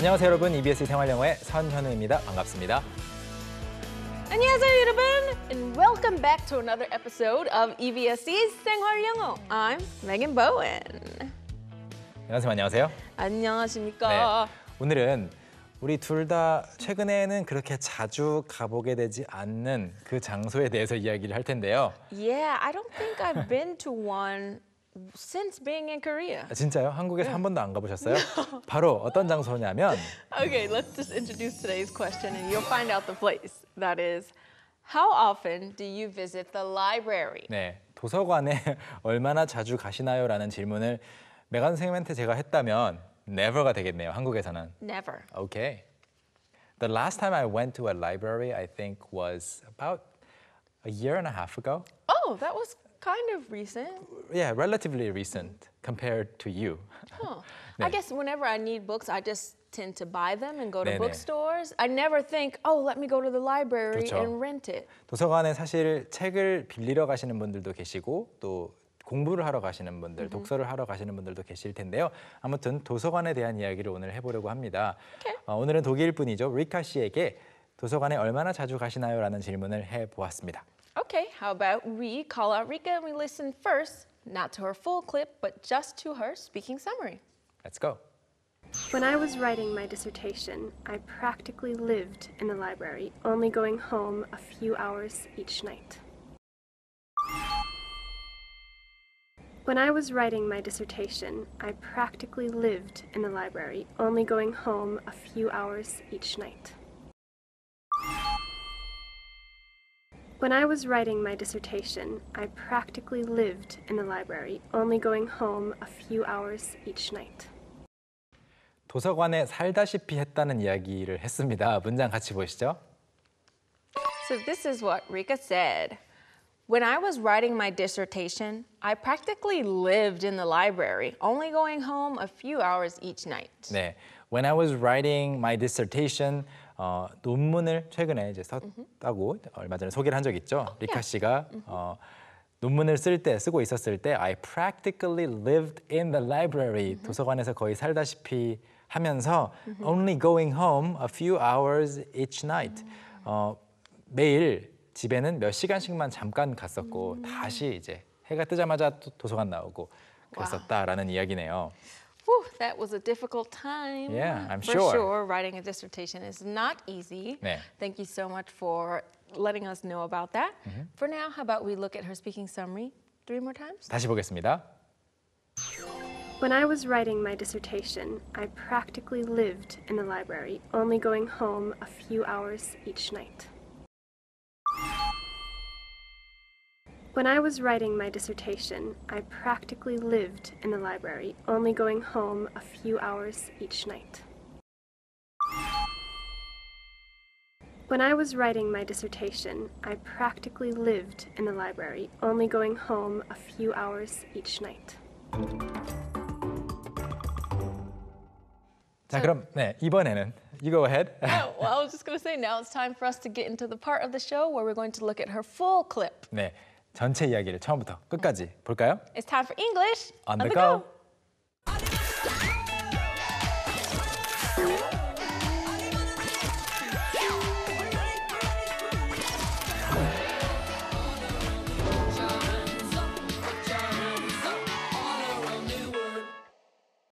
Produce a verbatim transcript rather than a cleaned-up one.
안녕하세요 여러분, 이비에스 생활영어의 선현우입니다. 반갑습니다. 안녕하세요 여러분, and welcome back to another episode of 이비에스's 생활영어. I'm Megan Bowen. 선생님 안녕하세요. 안녕하십니까. 네, 오늘은 우리 둘 다 최근에는 그렇게 자주 가보게 되지 않는 그 장소에 대해서 이야기를 할 텐데요. Yeah, I don't think I've been to one since being in Korea. 아, 진짜요? 한국에서 한 번도 안 가보셨어요? 바로 어떤 장소냐면 Okay, let's just introduce today's question and you'll find out the place. That is, how often do you visit the library? 네, 도서관에 얼마나 자주 가시나요? 라는 질문을 메간 선생님한테 제가 했다면 never가 되겠네요, 한국에서는. Never. Okay. The last time I went to a library, I think, was about a year and a half ago. Oh, that was kind of recent. Yeah, relatively recent compared to you. Huh. 네. I guess whenever I need books, I just tend to buy them and go to 네네. bookstores. I never think, oh, let me go to the library 그렇죠. and rent it. 도서관에 사실 책을 빌리러 가시는 분들도 계시고 또 공부를 하러 가시는 분들, Mm-hmm. 독서를 하러 가시는 분들도 계실 텐데요. 아무튼 도서관에 대한 이야기를 오늘 해보려고 합니다. Okay. 어, 오늘은 독일 분이죠. 리카 씨에게 도서관에 얼마나 자주 가시나요? 라는 질문을 해보았습니다. Okay, how about we call out Rika and we listen first, not to her full clip, but just to her speaking summary. Let's go. When I was writing my dissertation, I practically lived in the library, only going home a few hours each night. When I was writing my dissertation, I practically lived in the library, only going home a few hours each night. When I was writing my dissertation, I practically lived in the library, only going home a few hours each night. 도서관에 살다시피 했다는 이야기를 했습니다. 문장 같이 보시죠. So this is what Rika said. When I was writing my dissertation, I practically lived in the library, only going home a few hours each night. 네, When I was writing my dissertation, 어, 논문을 최근에 이제 썼다고 얼마 전에 소개를 한 적 있죠. 리카 씨가 어, 논문을 쓸 때 쓰고 있었을 때 I practically lived in the library. 도서관에서 거의 살다시피 하면서 only going home a few hours each night. 어, 매일 집에는 몇 시간씩만 잠깐 갔었고 다시 이제 해가 뜨자마자 또 도서관 나오고 그랬었다라는 이야기네요. Whew, that was a difficult time. Yeah, I'm for sure. sure. Writing a dissertation is not easy. 네. Thank you so much for letting us know about that. For now, how about we look at her speaking summary three more times? 다시 보겠습니다. When I was writing my dissertation, I practically lived in the library, only going home a few hours each night. When I was writing my dissertation, I practically lived in the library, only going home a few hours each night. When I was writing my dissertation, I practically lived in the library, only going home a few hours each night. 자, 그럼 네, 이번에는 you go ahead. Oh, well, I was just going to say now it's time for us to get into the part of the show where we're going to look at her full clip. 네, 전체 이야기를 처음부터 끝까지 볼까요? It's time for English On the go.